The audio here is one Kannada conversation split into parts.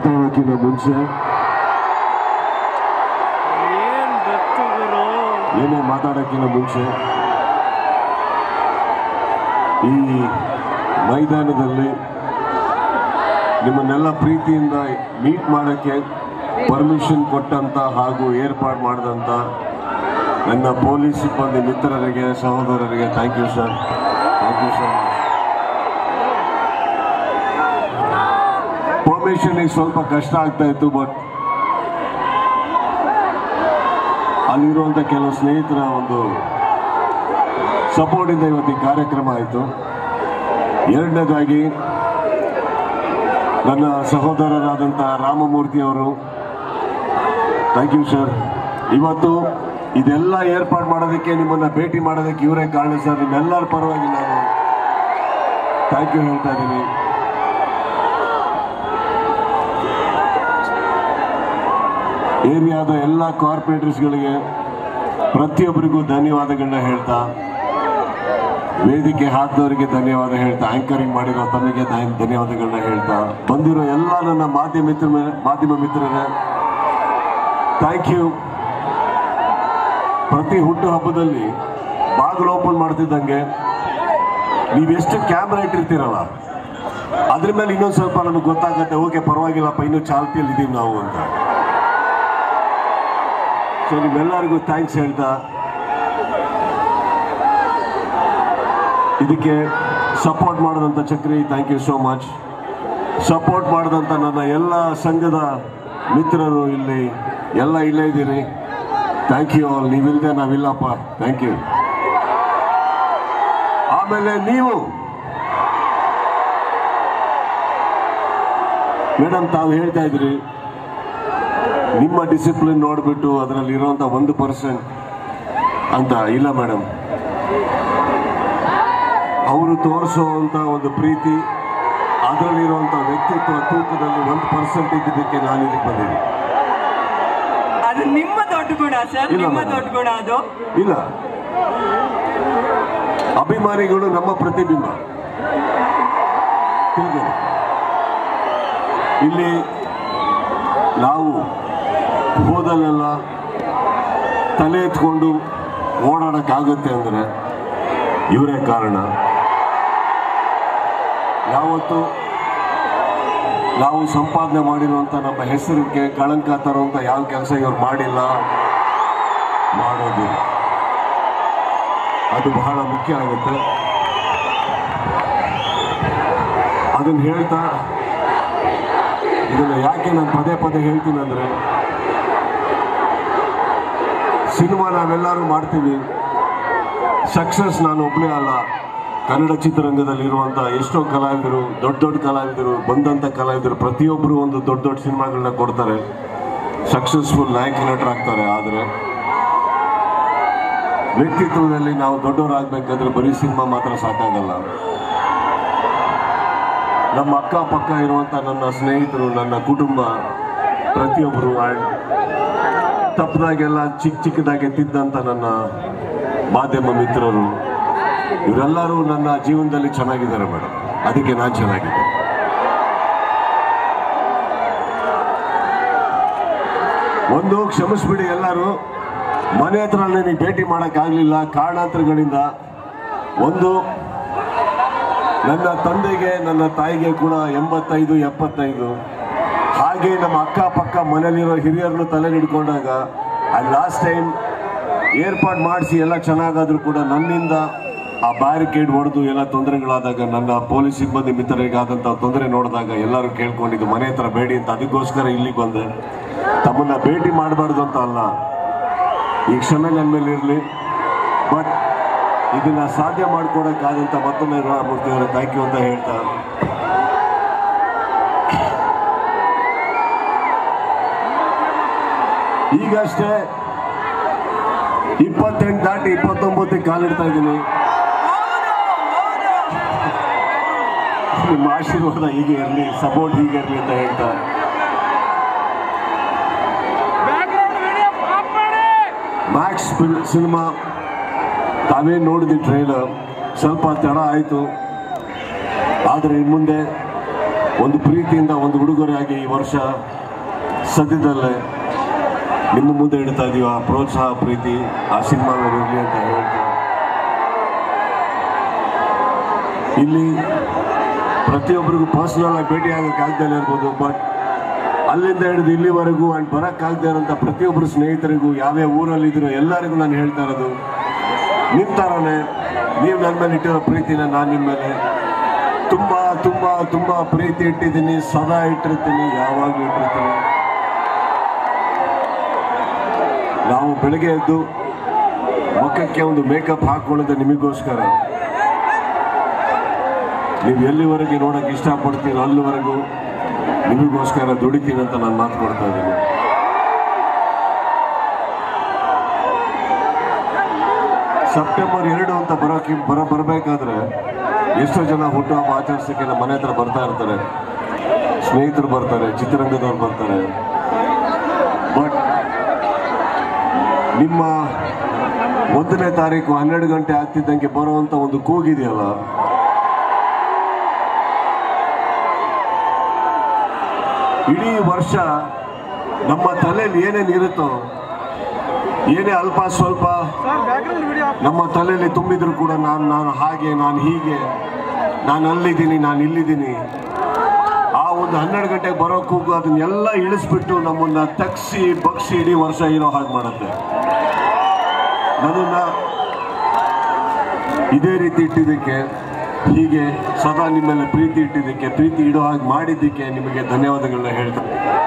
ಮಾತಾಡೋಕ್ಕಿಂತ ಮುಂಚೆ ಏನೇ ಮಾತಾಡೋಕ್ಕಿಂತ ಮುಂಚೆ ಈ ಮೈದಾನದಲ್ಲಿ ನಿಮ್ಮನ್ನೆಲ್ಲ ಪ್ರೀತಿಯಿಂದ ಮೀಟ್ ಮಾಡೋಕ್ಕೆ ಪರ್ಮಿಷನ್ ಕೊಟ್ಟಂತ ಹಾಗೂ ಏರ್ಪಾಡು ಮಾಡಿದಂಥ ನನ್ನ ಪೊಲೀಸ್ ಸಿಬ್ಬಂದಿ ಮಿತ್ರರಿಗೆ ಸಹೋದರರಿಗೆ thank you sir, thank you sir. ಪರ್ಮಿಷನ್ಗೆ ಸ್ವಲ್ಪ ಕಷ್ಟ ಆಗ್ತಾ ಇತ್ತು, ಬಟ್ ಅಲ್ಲಿರುವಂಥ ಕೆಲವು ಸ್ನೇಹಿತರ ಒಂದು ಸಪೋರ್ಟಿಂದ ಇವತ್ತು ಈ ಕಾರ್ಯಕ್ರಮ ಆಯಿತು. ಎರಡನೇದಾಗಿ ನನ್ನ ಸಹೋದರರಾದಂಥ ರಾಮಮೂರ್ತಿ ಅವರು, ಥ್ಯಾಂಕ್ ಯು ಸರ್. ಇವತ್ತು ಇದೆಲ್ಲ ಏರ್ಪಾಡು ಮಾಡೋದಕ್ಕೆ, ನಿಮ್ಮನ್ನು ಭೇಟಿ ಮಾಡೋದಕ್ಕೆ ಇವರೇ ಕಾರಣ ಸರ್. ನಿಮ್ಮೆಲ್ಲರ ಪರವಾಗಿ ನಾನು ಥ್ಯಾಂಕ್ ಯು ಹೇಳ್ತಾ ಇದ್ದೀನಿ. ಏರಿಯಾದ ಎಲ್ಲ ಕಾರ್ಪೊರೇಟರ್ಸ್ಗಳಿಗೆ ಪ್ರತಿಯೊಬ್ಬರಿಗೂ ಧನ್ಯವಾದಗಳನ್ನ ಹೇಳ್ತಾ, ವೇದಿಕೆ ಹಾಕಿದವರಿಗೆ ಧನ್ಯವಾದ ಹೇಳ್ತಾ, ಆಂಕರಿಂಗ್ ಮಾಡಿರೋ ತಮಗೆ ಧನ್ಯವಾದಗಳನ್ನ ಹೇಳ್ತಾ, ಬಂದಿರೋ ಎಲ್ಲ ನನ್ನ ಮಾಧ್ಯಮ ಮಿತ್ರರೇ ಥ್ಯಾಂಕ್ ಯು. ಪ್ರತಿ ಹುಟ್ಟು ಹಬ್ಬದಲ್ಲಿ ಬಾಗಿಲು ಓಪನ್ ಮಾಡ್ತಿದ್ದಂಗೆ ನೀವೆಷ್ಟು ಕ್ಯಾಮ್ರಾ ಇಟ್ಟಿರ್ತೀರಲ್ಲ, ಅದ್ರ ಮೇಲೆ ಇನ್ನೊಂದು ಸ್ವಲ್ಪ ನಮಗೆ ಗೊತ್ತಾಗತ್ತೆ, ಓಕೆ ಪರವಾಗಿಲ್ಲಪ್ಪ ಇನ್ನೂ ಚಾಲ್ತಿಯಲ್ಲಿ ಇದ್ದೀವಿ ನಾವು ಅಂತ. ಸೊ ನಿಮ್ಮೆಲ್ಲರಿಗೂ ಥ್ಯಾಂಕ್ಸ್ ಹೇಳ್ತಾ, ಇದಕ್ಕೆ ಸಪೋರ್ಟ್ ಮಾಡಿದಂಥ Chakri thank you so much. Support ಮಾಡಿದಂಥ ನನ್ನ ಎಲ್ಲ ಸಂಘದ ಮಿತ್ರರು ಇಲ್ಲಿ ಎಲ್ಲ ಇಲ್ಲೇ ಇದ್ದೀರಿ, ಥ್ಯಾಂಕ್ ಯು ಆಲ್. ನೀವಿಲ್ಲದೆ ನಾವಿಲ್ಲಪ್ಪ, ಥ್ಯಾಂಕ್ ಯು. ಆಮೇಲೆ ನೀವು ಮೇಡಮ್ ತಾವು ಹೇಳ್ತಾ ಇದ್ರಿ, ನಿಮ್ಮ ಡಿಸಿಪ್ಲಿನ್ ನೋಡಿಬಿಟ್ಟು ಅದರಲ್ಲಿ ಇರುವಂಥ 1% ಅಂತ. ಇಲ್ಲ ಮೇಡಮ್, ಅವರು ತೋರಿಸುವಂಥ ಒಂದು ಪ್ರೀತಿ, ಅದರಲ್ಲಿರುವಂಥ ವ್ಯಕ್ತಿತ್ವ ತೂಕದಲ್ಲಿ 1% ಇದ್ದಿದ್ದಕ್ಕೆ ನಾನು ಇದಕ್ಕೆ ಬಂದಿದ್ದೀನಿ. ಅದು ನಿಮ್ಮ ದೊಡ್ಡ ಗುಣ ಸರ್, ನಿಮ್ಮ ದೊಡ್ಡ ಗುಣ ಅದು. ಇಲ್ಲ, ಅಭಿಮಾನಿಗಳು ನಮ್ಮ ಪ್ರತಿಬಿಂಬ. ಇಲ್ಲಿ ನಾವು ಹೋದಲ್ಲೆಲ್ಲ ತಲೆ ಎತ್ಕೊಂಡು ಓಡಾಡಕ್ಕಾಗುತ್ತೆ ಅಂದರೆ ಇವರೇ ಕಾರಣ. ಯಾವತ್ತು ನಾವು ಸಂಪಾದನೆ ಮಾಡಿರುವಂಥ ನಮ್ಮ ಹೆಸರಿಗೆ ಕಳಂಕ ತರುವಂಥ ಯಾವ ಕೆಲಸ ಇವ್ರು ಮಾಡಿಲ್ಲ, ಮಾಡೋದು ಅದು ಬಹಳ ಮುಖ್ಯ ಆಗುತ್ತೆ. ಅದನ್ನು ಹೇಳ್ತಾ, ಇದನ್ನು ಯಾಕೆ ನಾನು ಪದೇ ಪದೇ ಹೇಳ್ತೀನಿ ಅಂದರೆ, ಸಿನಿಮಾ ನಾವೆಲ್ಲರೂ ಮಾಡ್ತೀವಿ, ಸಕ್ಸಸ್ ನಾನು ಒಬ್ಬನೇ ಅಲ್ಲ. ಕನ್ನಡ ಚಿತ್ರರಂಗದಲ್ಲಿರುವಂಥ ಎಷ್ಟೋ ಕಲಾವಿದರು, ದೊಡ್ಡ ದೊಡ್ಡ ಕಲಾವಿದರು, ಬಂದಂಥ ಕಲಾವಿದರು ಪ್ರತಿಯೊಬ್ಬರು ಒಂದು ದೊಡ್ಡ ದೊಡ್ಡ ಸಿನಿಮಾಗಳನ್ನ ಕೊಡ್ತಾರೆ, ಸಕ್ಸಸ್ಫುಲ್ ನಾಯಕ ನಟರಾಗ್ತಾರೆ. ಆದರೆ ವ್ಯಕ್ತಿತ್ವದಲ್ಲಿ ನಾವು ದೊಡ್ಡವರಾಗಬೇಕಾದ್ರೆ ಬರೀ ಸಿನಿಮಾ ಮಾತ್ರ ಸಾಕಾಗಲ್ಲ. ನಮ್ಮ ಅಕ್ಕಪಕ್ಕ ಇರುವಂಥ ನನ್ನ ಸ್ನೇಹಿತರು, ನನ್ನ ಕುಟುಂಬ, ಪ್ರತಿಯೊಬ್ಬರು, ತಪ್ಪದಾಗೆಲ್ಲ ಚಿಕ್ಕದಾಗೆ ತಿದ್ದಂಥ ನನ್ನ ಮಾಧ್ಯಮ ಮಿತ್ರರು, ಇವರೆಲ್ಲರೂ ನನ್ನ ಜೀವನದಲ್ಲಿ ಚೆನ್ನಾಗಿದ್ದಾರೆ ಮೇಡಮ್. ಅದಕ್ಕೆ ನಾನು ಚೆನ್ನಾಗಿದ್ದೆ. ಒಂದು ಕ್ಷಮಿಸ್ಬಿಡಿ ಎಲ್ಲರೂ, ಮನೆ ಹತ್ರ ನನಗೆ ಭೇಟಿ ಮಾಡೋಕ್ಕಾಗಲಿಲ್ಲ ಕಾರಣಾಂತರಗಳಿಂದ. ಒಂದು, ನನ್ನ ತಂದೆಗೆ ನನ್ನ ತಾಯಿಗೆ ಕೂಡ 85, 75. ಹಾಗೆ ನಮ್ಮ ಅಕ್ಕಪಕ್ಕ ಮನೇಲಿರೋ ಹಿರಿಯರನ್ನು ತಲೆ ಹಿಡ್ಕೊಂಡಾಗ ಲಾಸ್ಟ್ ಟೈಮ್ ಏರ್ಪಾಡು ಮಾಡಿಸಿ ಎಲ್ಲ ಚೆನ್ನಾಗಾದ್ರೂ ಕೂಡ ನನ್ನಿಂದ ಆ ಬ್ಯಾರಿಕೇಡ್ ಹೊಡೆದು ಎಲ್ಲ ತೊಂದರೆಗಳಾದಾಗ, ನನ್ನ ಪೊಲೀಸ್ ಸಿಬ್ಬಂದಿ ಮಿತ್ರರಿಗಾದಂಥ ತೊಂದರೆ ನೋಡಿದಾಗ ಎಲ್ಲರೂ ಕೇಳ್ಕೊಂಡಿದ್ದು ಮನೆ ಹತ್ರ ಬೇಡಿ ಅಂತ. ಅದಕ್ಕೋಸ್ಕರ ಇಲ್ಲಿಗೆ ಬಂದೆ. ತಮ್ಮನ್ನ ಭೇಟಿ ಮಾಡಬಾರ್ದು ಅಂತ ಅಲ್ಲ, ಈ ಕ್ಷಮೆ ನನ್ನ ಮೇಲೆ ಇರಲಿ. ಬಟ್ ಇದನ್ನ ಸಾಧ್ಯ ಮಾಡ್ಕೊಡಕ್ಕಾದಂಥ ಮತ್ತೊಮ್ಮೆ ರಾಮಮೂರ್ತಿ ಅವರೇ ಥ್ಯಾಂಕ್ ಯು ಅಂತ ಹೇಳ್ತಾ, ಈಗಷ್ಟೇ 28 ದಾಟಿ 29ಕ್ಕೆ ಕಾಲಿಡ್ತಾ ಇದ್ದೀನಿ. ನಿಮ್ಮ ಆಶೀರ್ವಾದ ಹೀಗೆ ಇರಲಿ, ಸಪೋರ್ಟ್ ಹೀಗೆ ಇರಲಿ ಅಂತ ಹೇಳ್ತಾ, ಮ್ಯಾಕ್ಸ್ ಸಿನಿಮಾ ತಾವೇ ನೋಡಿದ್ವಿ ಟ್ರೈಲರ್. ಸ್ವಲ್ಪ ತಡ ಆಯಿತು, ಆದರೆ ಇನ್ನು ಮುಂದೆ ಒಂದು ಪ್ರೀತಿಯಿಂದ ಒಂದು ಉಡುಗೊರೆಯಾಗಿ ಈ ವರ್ಷ ಸದ್ಯದಲ್ಲೇ ನಿಮ್ಮ ಮುಂದೆ ಇಡ್ತಾ ಇದೀವಿ. ಆ ಪ್ರೋತ್ಸಾಹ ಪ್ರೀತಿ ಆ ಸಿನಿಮಾವಿರಲಿ ಅಂತ ಹೇಳ್ತಾ ಇಲ್ಲಿ ಪ್ರತಿಯೊಬ್ಬರಿಗೂ ಪರ್ಸನಲ್ ಆಗಿ ಭೇಟಿ ಆಗೋಕ್ಕಾಗದೇ ಇರ್ಬೋದು, ಬಟ್ ಅಲ್ಲಿಂದ ಹಿಡಿದು ಇಲ್ಲಿವರೆಗೂ ಅಂಡ್ ಬರೋಕ್ಕಾಗದೇ ಇರೋಂಥ ಪ್ರತಿಯೊಬ್ಬರು ಸ್ನೇಹಿತರಿಗೂ ಯಾವ್ಯಾವ ಊರಲ್ಲಿದ್ರು ಎಲ್ಲರಿಗೂ ನಾನು ಹೇಳ್ತಾ ಇರೋದು, ನಿಮ್ಮ ಥರನೇ ನೀವು ನನ್ನ ಮೇಲೆ ಇಟ್ಟಿರೋ ಪ್ರೀತಿನ ನಾನು ನಿಮ್ಮ ಮೇಲೆ ತುಂಬ ತುಂಬ ತುಂಬ ಪ್ರೀತಿ ಇಟ್ಟಿದ್ದೀನಿ, ಸದಾ ಇಟ್ಟಿರ್ತೀನಿ, ಯಾವಾಗಲೂ ಇಟ್ಟಿರ್ತೀನಿ. ನಾವು ಬೆಳಗ್ಗೆ ಎದ್ದು ಮುಖಕ್ಕೆ ಒಂದು ಮೇಕಪ್ ಹಾಕೊಳ್ಳೋದು ನಿಮಗೋಸ್ಕರ. ನೀವು ಎಲ್ಲಿವರೆಗೆ ನೋಡೋಕೆ ಇಷ್ಟಪಡ್ತೀರೋ ಅಲ್ಲಿವರೆಗೂ ನಿಮಗೋಸ್ಕರ ದುಡಿತೀನಿ ಅಂತ ನಾನು ಮಾತು ಕೊಡ್ತಾ ಇದ್ದೀನಿ. ಸೆಪ್ಟೆಂಬರ್ 2 ಅಂತ ಬರಬೇಕಾದ್ರೆ ಎಷ್ಟೋ ಜನ ಹುಟ್ಟುಹಬ್ಬ ಆಚರಿಸೋಕ್ಕೆ ನಮ್ಮ ಮನೆ ಹತ್ರ ಬರ್ತಾ ಇರ್ತಾರೆ, ಸ್ನೇಹಿತರು ಬರ್ತಾರೆ, ಚಿತ್ರರಂಗದವ್ರು ಬರ್ತಾರೆ. ಬಟ್ ನಿಮ್ಮ 1ನೇ ತಾರೀಕು 12 ಗಂಟೆ ಆಗ್ತಿದ್ದಂಗೆ ಬರುವಂತ ಒಂದು ಕೂಗಿದೆಯಲ್ಲ, ಇಡೀ ವರ್ಷ ನಮ್ಮ ತಲೆಯಲ್ಲಿ ಏನೇನು ಇರುತ್ತೋ, ಏನೇ ಅಲ್ಪ ಸ್ವಲ್ಪ ನಮ್ಮ ತಲೆಯಲ್ಲಿ ತುಂಬಿದ್ರು ಕೂಡ ನಾನು ಹಾಗೆ, ನಾನು ಹೀಗೆ, ನಾನು ಅಲ್ಲಿದ್ದೀನಿ, ನಾನು ಇಲ್ಲಿದ್ದೀನಿ, ಆ ಒಂದು 12 ಗಂಟೆಗೆ ಬರೋ ಕೂಗು ಅದನ್ನೆಲ್ಲ ಇಳಿಸ್ಬಿಟ್ಟು ನಮ್ಮನ್ನ ತಗ್ಸಿ ಬಗ್ಸಿ ಇಡೀ ವರ್ಷ ಇರೋ ಹಾಗೆ ಮಾಡುತ್ತೆ. ನನ್ನನ್ನ ಇದೇ ರೀತಿ ಇಟ್ಟಿದ್ದಕ್ಕೆ, ಹೀಗೆ ಸದಾ ನಿಮ್ಮೆಲ್ಲ ಪ್ರೀತಿ ಇಟ್ಟಿದ್ದಕ್ಕೆ, ಪ್ರೀತಿ ಇಡೋ ಹಾಗೆ ಮಾಡಿದ್ದಕ್ಕೆ ನಿಮಗೆ ಧನ್ಯವಾದಗಳನ್ನ ಹೇಳ್ತೇನೆ.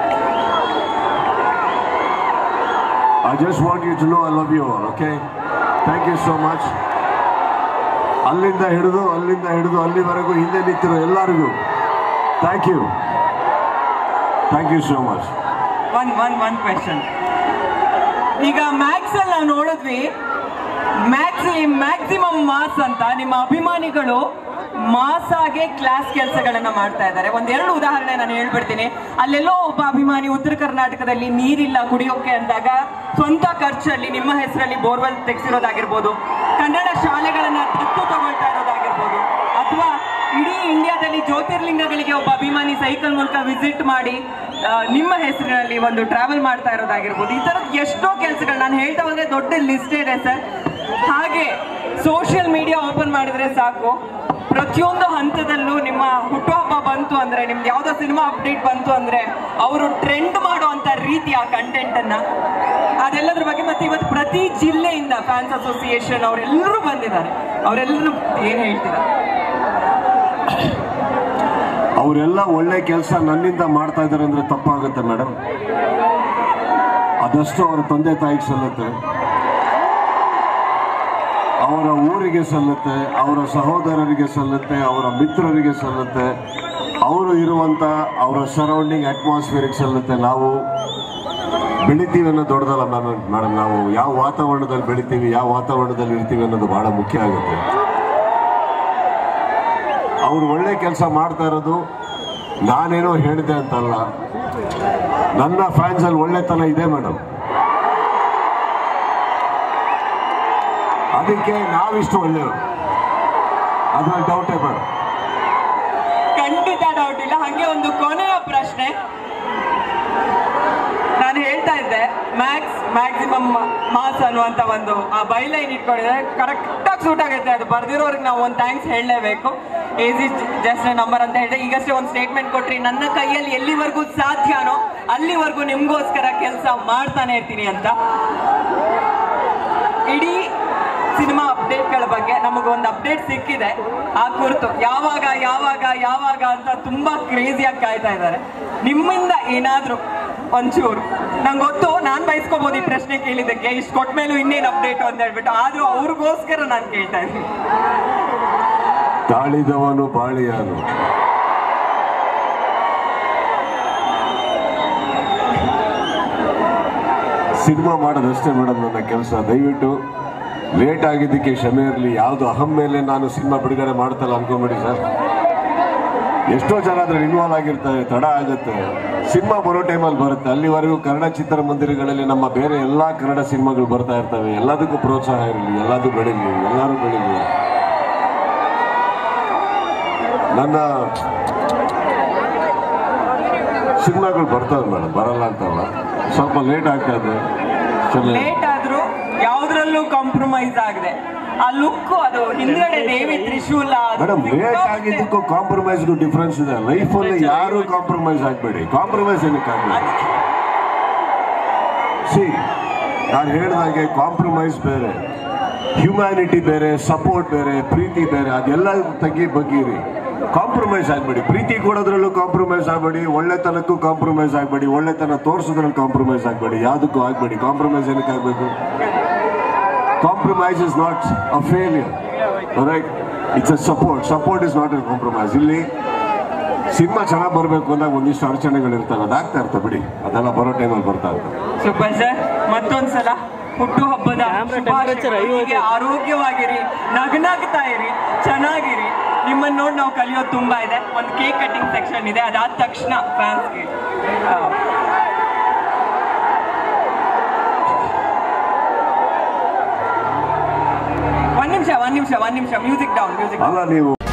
I just want you to know I love you all, okay? Thank you so much. ಅಲ್ಲಿಂದ ಹಿಡಿದು ಅಲ್ಲಿವರೆಗೂ ಹಿಂದೆ ನಿಂತಿರೋ ಎಲ್ಲರಿಗೂ thank you so much. One question. ಈಗ ಮ್ಯಾಕ್ಸ್ ಅಲ್ಲಿ ನಾವು ನೋಡಿದ್ವಿ, ಮ್ಯಾಕ್ಸಿಮಮ್ ಮಾಸ್ ಅಂತ ನಿಮ್ಮ ಅಭಿಮಾನಿಗಳು ಮಾಸ್ ಆಗಿ ಕ್ಲಾಸ್ ಕೆಲಸಗಳನ್ನ ಮಾಡ್ತಾ ಇದ್ದಾರೆ. ಒಂದೆರಡು ಉದಾಹರಣೆ ನಾನು ಹೇಳ್ಬಿಡ್ತೀನಿ. ಅಲ್ಲೆಲ್ಲೋ ಒಬ್ಬ ಅಭಿಮಾನಿ ಉತ್ತರ ಕರ್ನಾಟಕದಲ್ಲಿ ನೀರಿಲ್ಲ ಕುಡಿಯೋಕೆ ಅಂದಾಗ ಸ್ವಂತ ಖರ್ಚಲ್ಲಿ ನಿಮ್ಮ ಹೆಸರಲ್ಲಿ ಬೋರ್ವೆಲ್ ತೆಗೆಸಿರೋದಾಗಿರ್ಬೋದು, ಕನ್ನಡ ಶಾಲೆಗಳನ್ನ ದತ್ತು ತಗೊಳ್ತಾ ಇರೋದಾಗಿರ್ಬೋದು, ಅಥವಾ ಇಡೀ ಇಂಡಿಯಾದಲ್ಲಿ ಜ್ಯೋತಿರ್ಲಿಂಗಗಳಿಗೆ ಒಬ್ಬ ಅಭಿಮಾನಿ ಸೈಕಲ್ ಮೂಲಕ ವಿಸಿಟ್ ಮಾಡಿ ನಿಮ್ಮ ಹೆಸರಿನಲ್ಲಿ ಒಂದು ಟ್ರಾವೆಲ್ ಮಾಡ್ತಾ ಇರೋದಾಗಿರ್ಬೋದು. ಈ ತರದ ಎಷ್ಟೋ ಕೆಲಸಗಳು ನಾನು ಹೇಳ್ತಾ ಹೋದ್ರೆ ದೊಡ್ಡ ಲಿಸ್ಟ್ ಇದೆ ಸರ್. ಹಾಗೆ ಸೋಷಿಯಲ್ ಮೀಡಿಯಾ ಓಪನ್ ಮಾಡಿದ್ರೆ ಸಾಕು, ಪ್ರತಿಯೊಂದು ಹಂತದಲ್ಲೂ ನಿಮ್ಮ ಹುಟ್ಟುಹಬ್ಬ ಬಂತು ಅಂದ್ರೆ, ನಿಮ್ದು ಯಾವ್ದೋ ಸಿನಿಮಾ ಅಪ್ಡೇಟ್ ಬಂತು ಅಂದ್ರೆ ಅವರು ಟ್ರೆಂಡ್ ಮಾಡುವಂತ ರೀತಿ ಆ ಕಂಟೆಂಟ್ ಅನ್ನ, ಅದೆಲ್ಲದ್ರ ಬಗ್ಗೆ. ಮತ್ತೆ ಇವತ್ತು ಪ್ರತಿ ಜಿಲ್ಲೆಯಿಂದ ಫ್ಯಾನ್ಸ್ ಅಸೋಸಿಯೇಷನ್ ಅವರೆಲ್ಲರೂ ಬಂದಿದ್ದಾರೆ. ಅವರೆಲ್ಲರೂ ಏನ್ ಹೇಳ್ತೀರಾ? ಅವರೆಲ್ಲ ಒಳ್ಳೆ ಕೆಲಸ ನನ್ನಿಂದ ಮಾಡ್ತಾ ಇದ್ದಾರೆ ಅಂದ್ರೆ ತಪ್ಪಾಗುತ್ತೆ ಮೇಡಮ್. ಅದಷ್ಟು ಅವರ ತಂದೆ ತಾಯಿಗೆ ಸಲ್ಲುತ್ತೆ, ಅವರ ಊರಿಗೆ ಸಲ್ಲುತ್ತೆ, ಅವರ ಸಹೋದರರಿಗೆ ಸಲ್ಲುತ್ತೆ, ಅವರ ಮಿತ್ರರಿಗೆ ಸಲ್ಲುತ್ತೆ, ಅವರು ಇರುವಂತ ಅವರ ಸರೌಂಡಿಂಗ್ ಅಟ್ಮಾಸ್ಫಿಯರ್ಗೆ ಸಲ್ಲುತ್ತೆ. ನಾವು ಬೆಳಿತೀವಿ ಅನ್ನೋದು ದೊಡ್ಡದಲ್ಲ ಮೇಡಮ್. ನಾವು ಯಾವ ವಾತಾವರಣದಲ್ಲಿ ಬೆಳಿತೀವಿ, ಯಾವ ವಾತಾವರಣದಲ್ಲಿ ಇರ್ತೀವಿ ಅನ್ನೋದು ಬಹಳ ಮುಖ್ಯ ಆಗುತ್ತೆ. ಅವರು ಒಳ್ಳೆ ಕೆಲಸ ಮಾಡ್ತಾ ಇರೋದು ನಾನೇನೋ ಹೇಳಿದೆ ಅಂತಲ್ಲ, ನನ್ನ ಫ್ಯಾನ್ಸ್ ಅಲ್ಲಿ ಒಳ್ಳೆತನ ಇದೆ ಮೇಡಮ್. ಅದಕ್ಕೆ ನಾವಿಷ್ಟು ಒಳ್ಳೆಯವರು, ಅದ್ರಲ್ಲಿ ಡೌಟೇ ಬೇಡ. ಖಂಡಿತ ಡೌಟ್ ಇಲ್ಲ. ಹಾಗೆ ಒಂದು ಕೊನೆಯ ಪ್ರಶ್ನೆ, ನಾನು ಹೇಳ್ತಾ ಇದ್ದೆ ಮ್ಯಾಕ್ಸಿಮಮ್ ಮಾಸ್ ಅನ್ನುವಂತ ಒಂದು ಆ ಬೈಲೈನ್ ಇಟ್ಕೊಂಡಿದ್ರೆ ಕರೆಕ್ಟಾಗಿ ಸೂಟ್ ಆಗುತ್ತೆ. ಅದು ಬರ್ದಿರೋರಿಗೆ ನಾವು ಒಂದು ಥ್ಯಾಂಕ್ಸ್ ಹೇಳಲೇಬೇಕು. ಏಜ್ ಇಸ್ ಜಸ್ಟ್ ನಂಬರ್ ಅಂತ ಹೇಳಿದ್ರೆ ಈಗಷ್ಟೇ ಒಂದು ಸ್ಟೇಟ್ಮೆಂಟ್ ಕೊಟ್ರಿ, ನನ್ನ ಕೈಯಲ್ಲಿ ಎಲ್ಲಿವರೆಗೂ ಸಾಧ್ಯನೋ ಅಲ್ಲಿವರೆಗೂ ನಿಮ್ಗೋಸ್ಕರ ಕೆಲಸ ಮಾಡ್ತಾನೆ ಇರ್ತೀನಿ ಅಂತ. ಇಡೀ ಸಿನಿಮಾ ಅಪ್ಡೇಟ್ಗಳ ಬಗ್ಗೆ ನಮಗೊಂದು ಅಪ್ಡೇಟ್ ಸಿಕ್ಕಿದೆ. ಆ ಕುರಿತು ಯಾವಾಗ ಅಂತ ತುಂಬಾ ಕ್ರೇಜಿಯಾಗಿ ಕಾಯ್ತಾ ಇದ್ದಾರೆ. ನಿಮ್ಮಿಂದ ಏನಾದ್ರು ಒಂಚೂರು, ನಂಗೆ ಗೊತ್ತು ನಾನು ಬಯಸ್ಕೋಬಹುದು ಈ ಪ್ರಶ್ನೆ ಕೇಳಿದ್ದಕ್ಕೆ, ಇಷ್ಟು ಕೊಟ್ಟ ಮೇಲೂ ಇನ್ನೇನು ಅಪ್ಡೇಟ್ ಅಂತ ಹೇಳ್ಬಿಟ್ಟು, ಆದ್ರೂ ಅವ್ರಿಗೋಸ್ಕರ ನಾನು ಕೇಳ್ತಾ ಇದ್ದೀನಿ. ತಾಳಿದವನು ಬಾಳಿಯಾನು. ಸಿನಿಮಾ ಮಾಡೋದಷ್ಟೇ ಮೇಡಮ್ ನನ್ನ ಕೆಲಸ. ದಯವಿಟ್ಟು ಲೇಟ್ ಆಗಿದ್ದಕ್ಕೆ ಕ್ಷಮೆ ಇರಲಿ. ಯಾವುದು ಅಹಂ ಮೇಲೆ ನಾನು ಸಿನಿಮಾ ಬಿಡುಗಡೆ ಮಾಡ್ತಲ್ಲ ಅನ್ಕೊಂಬಿಡಿ ಸರ್. ಎಷ್ಟೋ ಜನ ಅದ್ರ ಇನ್ವಾಲ್ವ್ ಆಗಿರ್ತಾರೆ, ತಡ ಆಗುತ್ತೆ. ಸಿನಿಮಾ ಬರೋ ಟೈಮಲ್ಲಿ ಬರುತ್ತೆ. ಅಲ್ಲಿವರೆಗೂ ಕನ್ನಡ ಚಿತ್ರಮಂದಿರಗಳಲ್ಲಿ ನಮ್ಮ ಬೇರೆ ಎಲ್ಲ ಕನ್ನಡ ಸಿನಿಮಾಗಳು ಬರ್ತಾ ಇರ್ತವೆ. ಎಲ್ಲದಕ್ಕೂ ಪ್ರೋತ್ಸಾಹ ಇರಲಿ, ಎಲ್ಲದೂ ಬೆಳೀಲಿ, ಎಲ್ಲರೂ ಬೆಳೀಲಿ. ನನ್ನ ಸಿನಿಮಾಗಳು ಬರ್ತವೆ ಮೇಡಮ್, ಬರಲ್ಲ ಅಂತಲ್ಲ, ಸ್ವಲ್ಪ ಲೇಟ್ ಆಗ್ತದೆ. ಲೇಟ್ ಆದ್ರೂ ಯಾವ್ದ್ರಲ್ಲೂ ಕಾಂಪ್ರಮೈಸ್ ಆಗದೆ ಆ ಲುಕ್, ಅದು ಹಿಂದ್ಗಡೆ ದೇವಿ ತ್ರಿಶೂಲ. ಮೇಡಮ್, ಲೇಟ್ ಆಗಿದ್ದಕ್ಕೂ ಕಾಂಪ್ರಮೈಸ್ಗೂ ಡಿಫ್ರೆನ್ಸ್ ಇದೆ. ಲೈಫಲ್ಲಿ ಯಾರು ಕಾಂಪ್ರಮೈಸ್ ಆಗ್ಬೇಡಿ. ಕಾಂಪ್ರಮೈಸ್ ಏನಕ್ಕೆ ಆಗ್ಬೇಡಿ? ನಾನು ಹೇಳಿದಾಗೆ ಕಾಂಪ್ರಮೈಸ್ ಬೇರೆ, ಹ್ಯುಮ್ಯಾನಿಟಿ ಬೇರೆ, ಸಪೋರ್ಟ್ ಬೇರೆ, ಪ್ರೀತಿ ಬೇರೆ. ಅದೆಲ್ಲ ಬಗ್ಗಿರಿ. ಕಾಂಪ್ರಮೈಸ್ ಆಗಬೇಡಿ. ಪ್ರೀತಿ ಕೊಡೋದ್ರಲ್ಲೂ ಕಾಂಪ್ರಮೈಸ್ ಆಗಬೇಡಿ, ಒಳ್ಳೆತನಕ್ಕೂ ಕಾಂಪ್ರಮೈಸ್ ಆಗಬೇಡಿ, ಒಳ್ಳೆತನ ತೋರಿಸೋದ್ರಲ್ಲಿ ಕಾಂಪ್ರಮೈಸ್ ಆಗಬೇಡಿ, ಯಾವುದಕ್ಕೂ ಆಗಬೇಡಿ. ಕಾಂಪ್ರಮೈಸ್ ಏನಕ್ಕೆ ಆಗಬೇಕು? Compromise is not a failure, right? It's a support. Support is not a compromise. ಇಲ್ಲಿ ಸಿನಿಮಾ ಚೆನ್ನಾಗಿ ಬರಬೇಕು ಅಂದಾಗ ಒಂದಿಷ್ಟು ಅಡಚಣೆಗಳಿರ್ತವೆ, ಅದಾಗ್ತಾ ಇರ್ತವೆ ಬಿಡಿ, ಅದೆಲ್ಲ ಬರೋ ಟೈಮಲ್ಲಿ ಬರ್ತಾ ಇರ್ತವೆ. ಸೂಪರ್ ಸರ್, ಮತ್ತೊಂದ್ಸಲ ಹುಟ್ಟುಹಬ್ಬದ ಶುಭಾಶಯಗಳು. ಆರೋಗ್ಯವಾಗಿರಿ, ನಗ್ನಾಗ್ತಾ ಇರಿ, ಚೆನ್ನಾಗಿರಿ. ನಿಮ್ಮನ್ನು ನೋಡಿ ನಾವು ಕಲಿಯೋದು ತುಂಬಾ ಇದೆ. ಒಂದು ಕೇಕ್ ಕಟಿಂಗ್ ಸೆಕ್ಷನ್ ಇದೆ, ಅದಾದ ತಕ್ಷಣ ಫ್ಯಾನ್ಸ್ಗೆ ಒಂದ್ ನಿಮಿಷ ಮ್ಯೂಸಿಕ್ ಡೌನ್. ಅಲ್ಲ ನೀವು